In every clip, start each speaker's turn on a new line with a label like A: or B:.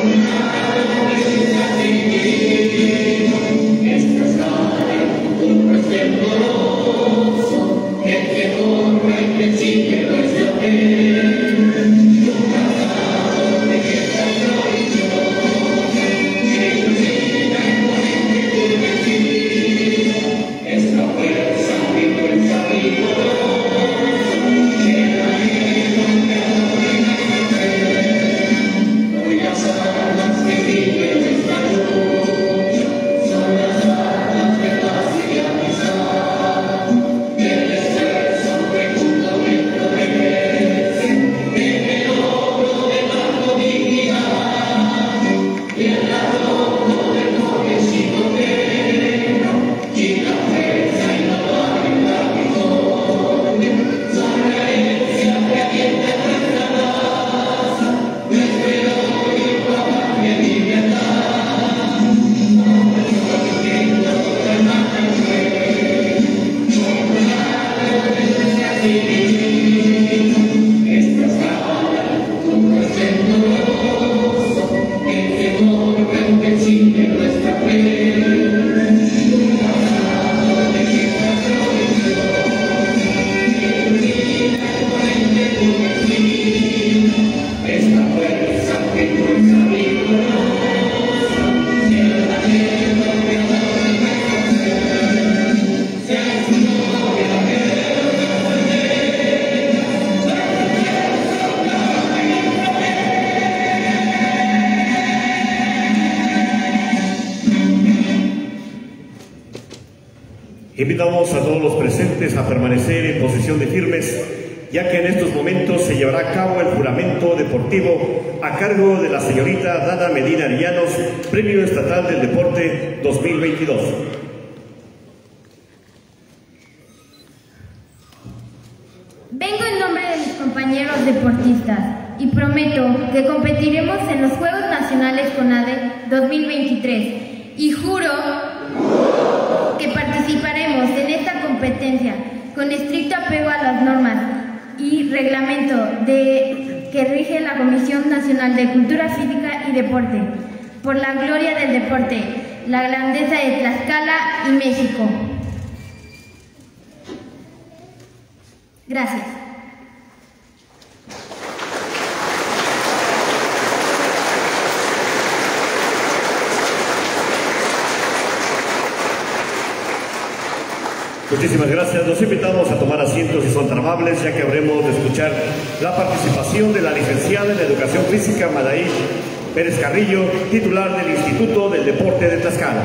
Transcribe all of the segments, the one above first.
A: Invitamos a todos los presentes a permanecer en posición de firmes, ya que en estos momentos se llevará a cabo el juramento deportivo a cargo de la señorita Dana Medina Arillanos, Premio Estatal del Deporte 2022.
B: Vengo en nombre de mis compañeros deportistas y prometo que competiremos en los Juegos Nacionales CONADE 2023 y juro que participaremos en esta competencia con estricto apego a las normas y reglamento que rige la Comisión Nacional de Cultura Física y Deporte, por la gloria del deporte, la grandeza de Tlaxcala y México. Gracias.
A: Muchísimas gracias. Los invitamos a tomar asientos si son tan amables, ya que habremos de escuchar la participación de la licenciada en Educación Física, Madaí Pérez Carrillo, titular del Instituto del Deporte de Tlaxcala.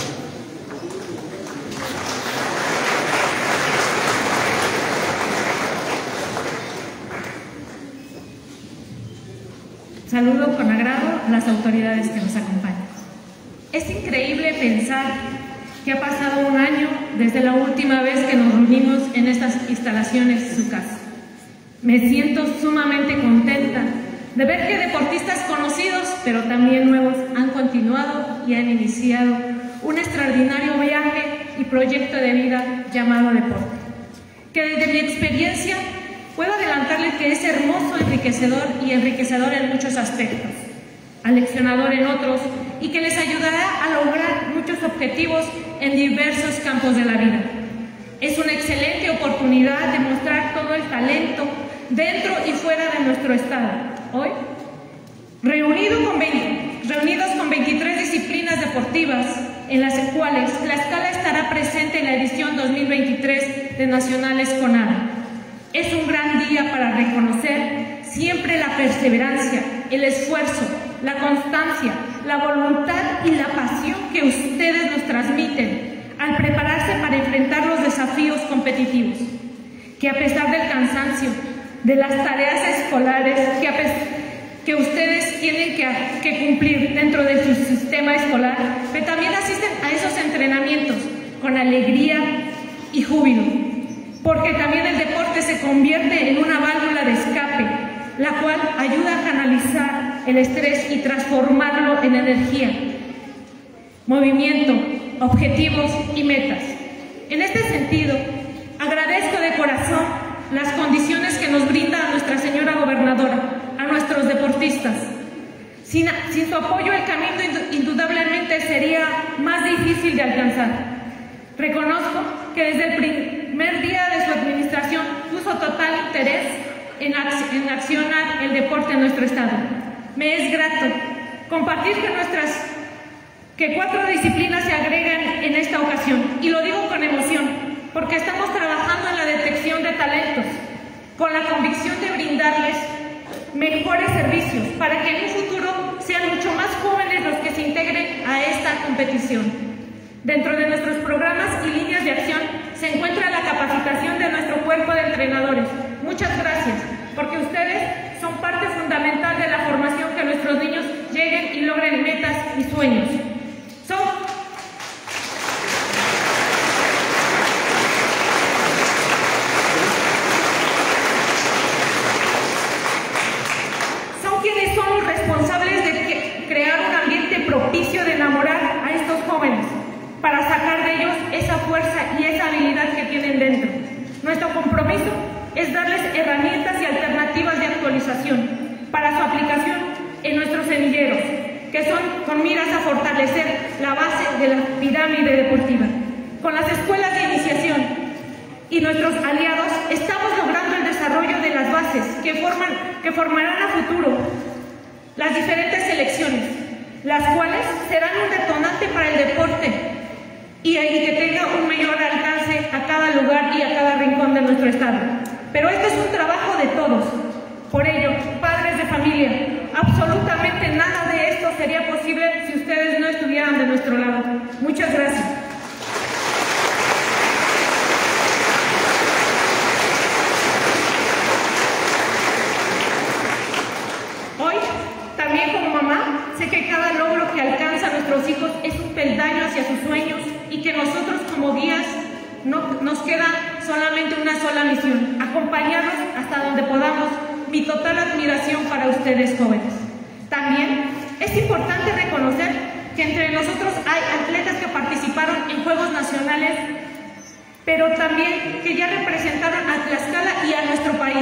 C: Saludo con agrado a las autoridades que nos acompañan. Es increíble pensar que ha pasado un año desde la última vez que nos reunimos en estas instalaciones de su casa. Me siento sumamente contenta de ver que deportistas conocidos, pero también nuevos, han continuado y han iniciado un extraordinario viaje y proyecto de vida llamado deporte, que desde mi experiencia puedo adelantarles que es hermoso, enriquecedor en muchos aspectos, aleccionador en otros, y que les ayudará a lograr muchos objetivos en diversos campos de la vida. Es una excelente oportunidad de mostrar todo el talento dentro y fuera de nuestro estado. Hoy, reunidos con 23 disciplinas deportivas, en las cuales Tlaxcala estará presente en la edición 2023 de Nacionales CONADE. Es un gran día para reconocer siempre la perseverancia, el esfuerzo, la constancia, la voluntad y la pasión que ustedes nos transmiten al prepararse para enfrentar los desafíos competitivos, que a pesar del cansancio, de las tareas escolares que ustedes tienen que cumplir dentro de su sistema escolar, pero también asisten a esos entrenamientos con alegría y júbilo, porque también el deporte se convierte en una válvula de escape, la cual ayuda a canalizar el estrés y transformarlo en energía, movimiento, objetivos y metas. En este sentido, agradezco de corazón las condiciones que nos brinda nuestra señora gobernadora, a nuestros deportistas. Sin su apoyo el camino indudablemente sería más difícil de alcanzar. Reconozco que desde el primer día de su administración puso total interés en accionar el deporte en nuestro estado. Me es grato compartir que 4 disciplinas se agregan en esta ocasión, y lo digo con emoción, porque estamos trabajando en la detección de talentos, con la convicción de brindarles mejores servicios para que en un futuro sean mucho más jóvenes los que se integren a esta competición. Dentro de nuestros programas y líneas de acción se encuentra la capacitación de nuestro cuerpo de entrenadores. Muchas gracias, porque ustedes son parte fundamental de la formación que nuestros niños lleguen y logren metas y sueños. Son quienes son los responsables de crear un ambiente propicio de enamorar a estos jóvenes, para sacar de ellos esa fuerza y esa habilidad que tienen dentro. Nuestro compromiso es darles herramientas y alternativas de actualización para su aplicación en nuestros semilleros, que son con miras a fortalecer la base de la pirámide deportiva. Con las escuelas de iniciación y nuestros aliados estamos logrando el desarrollo de las bases que formarán a futuro las diferentes selecciones, las cuales serán un detonante para el deporte y que tenga un mayor alcance a cada lugar y a cada rincón de nuestro estado. Pero este es un trabajo de todos. Por ello, padres de familia, absolutamente nada de esto sería posible si ustedes no estuvieran de nuestro lado. Muchas gracias. Hoy, también como mamá, sé que cada logro que alcanzan nuestros hijos es un peldaño hacia sus sueños, y que nosotros como guías no nos queda solamente una sola misión: acompañarlos hasta donde podamos. Mi total admiración para ustedes, jóvenes. También es importante reconocer que entre nosotros hay atletas que participaron en Juegos Nacionales, pero también que ya representaron a Tlaxcala y a nuestro país.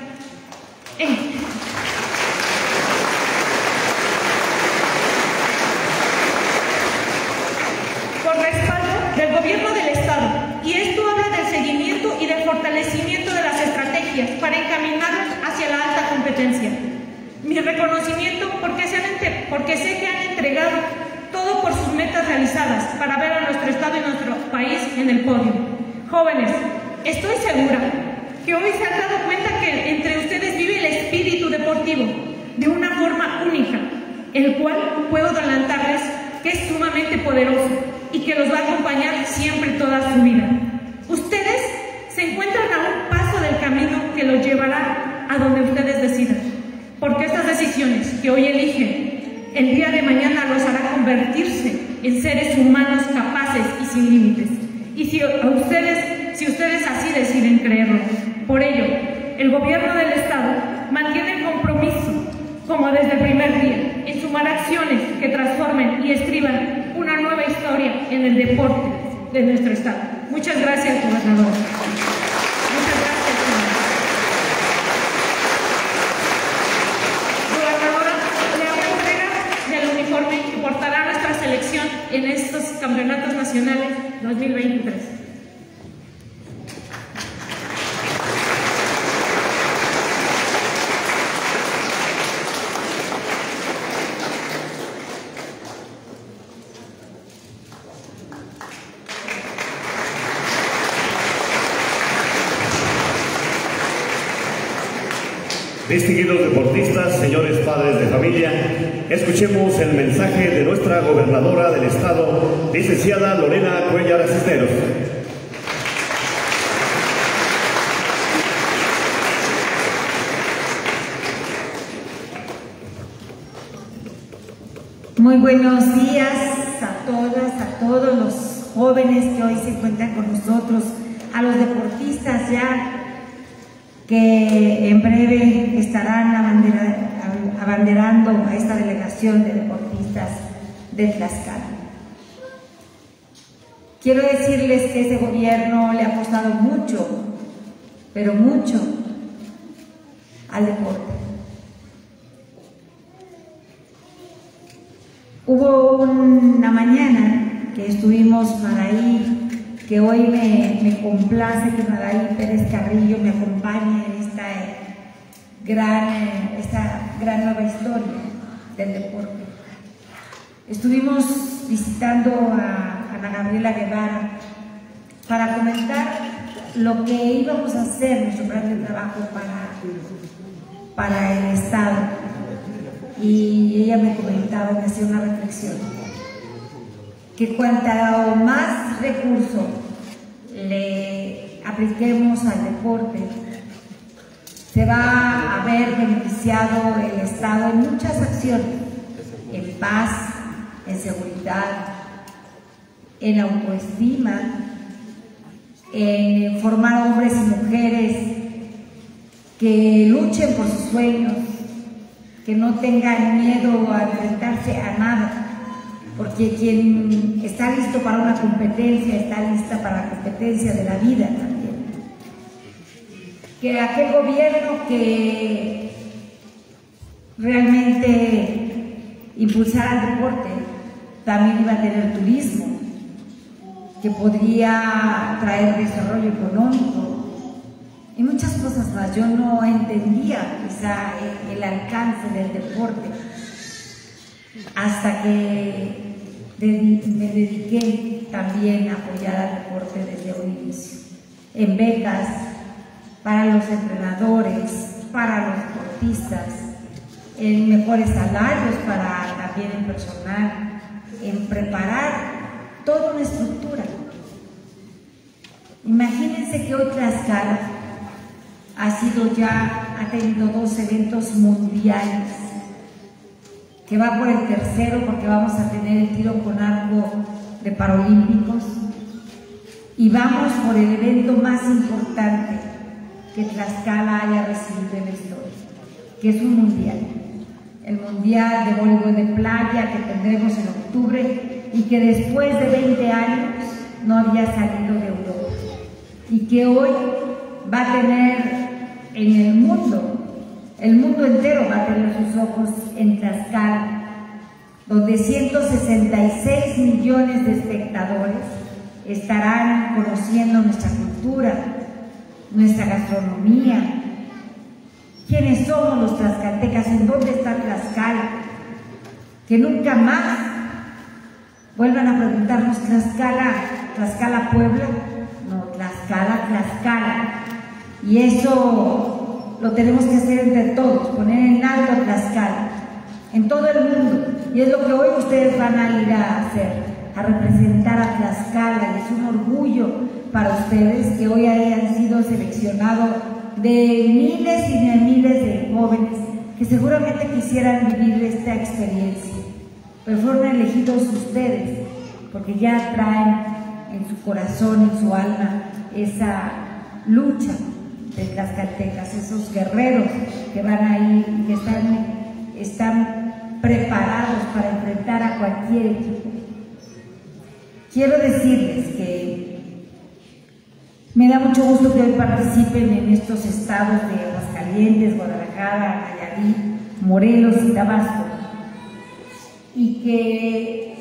C: Con respaldo del gobierno del estado, y esto habla del seguimiento y del fortalecimiento de las estrategias para encaminarnos hacia la alta competencia. Mi reconocimiento porque sé que han entregado todo por sus metas realizadas para ver a nuestro estado y nuestro país en el podio. Jóvenes, estoy segura que hoy se han dado cuenta que entre ustedes vive el espíritu deportivo de una forma única, el cual puedo adelantarles que es sumamente poderoso y que los va a acompañar siempre toda su vida. Ustedes se encuentran a un paso del camino que los llevará a donde ustedes decidan, porque estas decisiones que hoy eligen, el día de mañana los hará convertirse en seres humanos capaces y sin límites. Y si ustedes así deciden creerlo. Por ello, el gobierno del estado mantiene el compromiso, como desde el primer día, en sumar acciones que transformen y escriban una nueva historia en el deporte de nuestro estado. Muchas gracias, gobernadora. Muchas gracias, señora. Gobernadora, le hago entrega del uniforme que portará nuestra selección en estos campeonatos nacionales 2023.
A: Distinguidos deportistas, señores padres de familia, escuchemos el mensaje de nuestra gobernadora del estado, licenciada Lorena Cuéllar Cisneros.
D: Muy buenos días a todas, a todos los jóvenes que hoy se encuentran con nosotros, a los deportistas ya que en breve estarán abanderando a esta delegación de deportistas de Tlaxcala. Quiero decirles que ese gobierno le ha apostado mucho, pero mucho, al deporte. Hubo una mañana que estuvimos Maraí, que hoy me complace que Maraí Pérez Carrillo me acompañe en esta gran nueva historia del deporte. Estuvimos visitando a Ana Gabriela Guevara para comentar lo que íbamos a hacer, nuestro plan de trabajo para el Estado. Y ella me comentaba, me hacía una reflexión, que cuanto más recursos le apliquemos al deporte, se va a ver beneficiado el Estado en muchas acciones, en paz, en seguridad, en autoestima, en formar hombres y mujeres que luchen por sus sueños, que no tengan miedo a enfrentarse a nada, porque quien está listo para una competencia está lista para la competencia de la vida también. Que aquel gobierno que realmente impulsara el deporte también iba a tener turismo, que podría traer desarrollo económico y muchas cosas más. Yo no entendía quizá el alcance del deporte hasta que me dediqué también a apoyar al deporte desde un inicio, en becas para los entrenadores, para los deportistas, en mejores salarios para también el personal, en preparar toda una estructura. Imagínense que hoy Tlaxcala ha tenido 2 eventos mundiales, que va por el tercero porque vamos a tener el tiro con arco de Paralímpicos, y vamos por el evento más importante que Tlaxcala haya recibido en la historia, que es un mundial, el Mundial de Voleibol de Playa, que tendremos en octubre y que después de 20 años no había salido de Europa, y que hoy va a tener en el mundo entero va a tener sus ojos en Tlaxcala, donde 166 millones de espectadores estarán conociendo nuestra cultura, nuestra gastronomía, quiénes somos los tlaxcaltecas, en dónde está Tlaxcala, que nunca más vuelvan a preguntarnos Tlaxcala Puebla, no, Tlaxcala, y eso lo tenemos que hacer entre todos, poner en alto Tlaxcala, en todo el mundo, y es lo que hoy ustedes van a ir a hacer, a representar a Tlaxcala, y es un orgullo para ustedes que hoy hayan sido seleccionados de miles y de miles de jóvenes que seguramente quisieran vivir esta experiencia, pero fueron elegidos ustedes porque ya traen en su corazón, en su alma, esa lucha de tlaxcaltecas, esos guerreros que van ahí y que están preparados para enfrentar a cualquier equipo. Quiero decirles que me da mucho gusto que hoy participen en estos estados de Aguascalientes, Guadalajara, Nayarit, Morelos y Tabasco, y que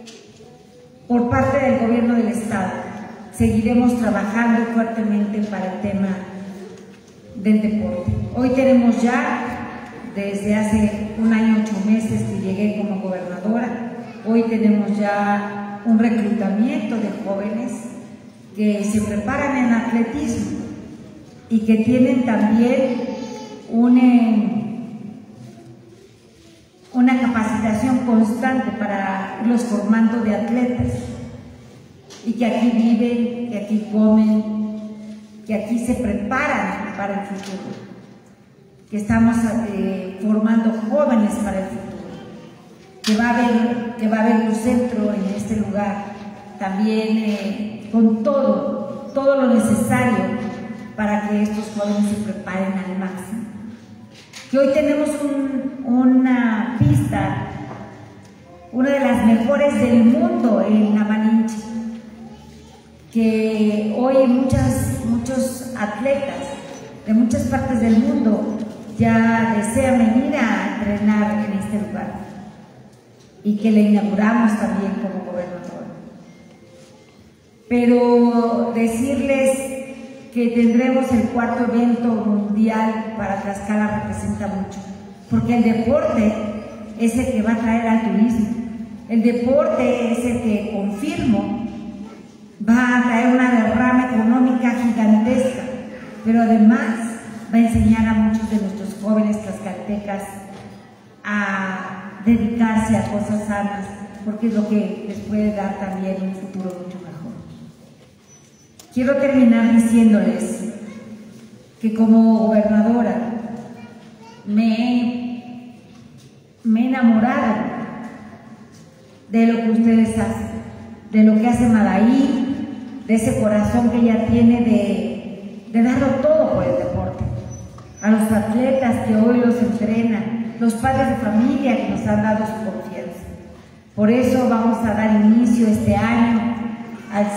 D: por parte del gobierno del estado seguiremos trabajando fuertemente para el tema del deporte. Hoy tenemos ya, desde hace 1 año 8 meses que llegué como gobernadora, hoy tenemos ya un reclutamiento de jóvenes que se preparan en atletismo y que tienen también una capacitación constante para irlos formando de atletas, y que aquí viven, que aquí comen, que aquí se preparan para el futuro, que estamos formando jóvenes para el futuro, que va a haber un centro en este lugar también con todo lo necesario para que estos jóvenes se preparen al máximo. Que hoy tenemos una pista, una de las mejores del mundo en La Malinche, que hoy muchos atletas de muchas partes del mundo ya desean venir a entrenar en este lugar. y que le inauguramos también como gobernadora. Pero decirles que tendremos el 4º evento mundial para Tlaxcala representa mucho, porque el deporte es el que va a traer al turismo, el deporte es el que, confirmo, va a traer una derrama económica gigantesca, pero además va a enseñar a muchos de nuestros jóvenes tlaxcaltecas a dedicarse a cosas sanas, porque es lo que les puede dar también un futuro mucho mejor. Quiero terminar diciéndoles que como gobernadora me he enamorado de lo que ustedes hacen, de lo que hace Madaí, de ese corazón que ella tiene de darlo todo por el deporte, a los atletas que hoy los entrenan, los padres de familia que nos han dado su confianza. Por eso vamos a dar inicio este año al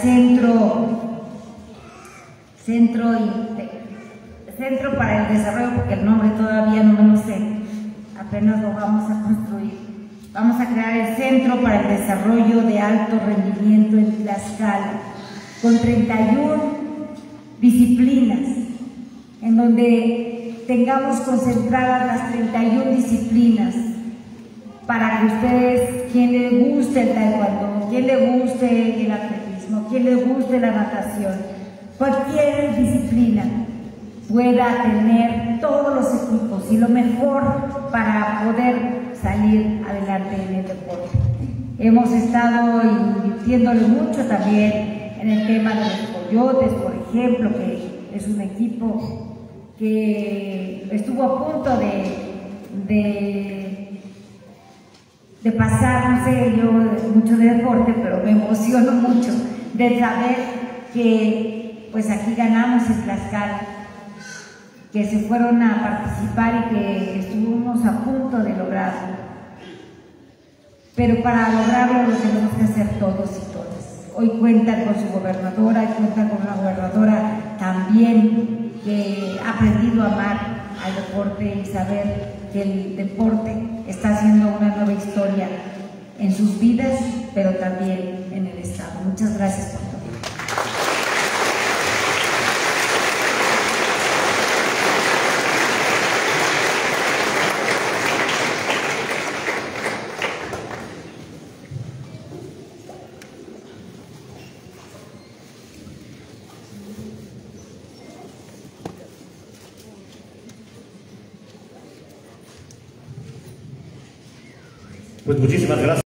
D: Centro para el Desarrollo, porque el nombre todavía no me lo sé, apenas lo vamos a construir. Vamos a crear el Centro para el Desarrollo de Alto Rendimiento en Tlaxcala, con 31 disciplinas, en donde tengamos concentradas las 31 disciplinas, para que ustedes, quien le guste el taekwondo, quien le guste el atletismo, quien le guste la natación, cualquier disciplina, pueda tener todos los equipos y lo mejor para poder salir adelante en el deporte. Hemos estado invirtiéndole mucho también en el tema de los Coyotes, por ejemplo, que es un equipo que estuvo a punto de pasar, no sé, yo mucho de deporte, pero me emociono mucho de saber que pues aquí ganamos en Tlaxcala, que se fueron a participar y que estuvimos a punto de lograrlo. Pero para lograrlo lo tenemos que hacer todos y todas. Hoy cuentan con su gobernadora y cuentan con una gobernadora también que ha aprendido a amar al deporte y saber que el deporte está haciendo una nueva historia en sus vidas, pero también en el Estado. Muchas gracias por todo.
A: Pues muchísimas gracias.